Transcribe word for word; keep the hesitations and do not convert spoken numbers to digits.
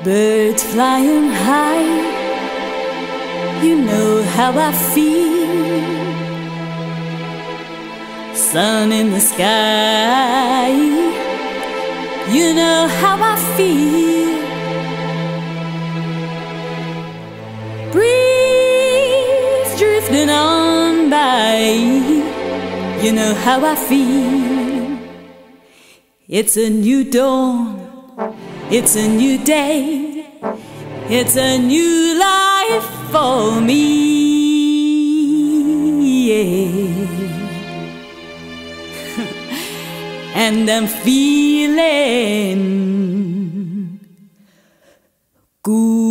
Birds flying high, you know how I feel. Sun in the sky, you know how I feel. Breeze drifting on by, you know how I feel. It's a new dawn, it's a new day, it's a new life for me, yeah. And I'm feeling good.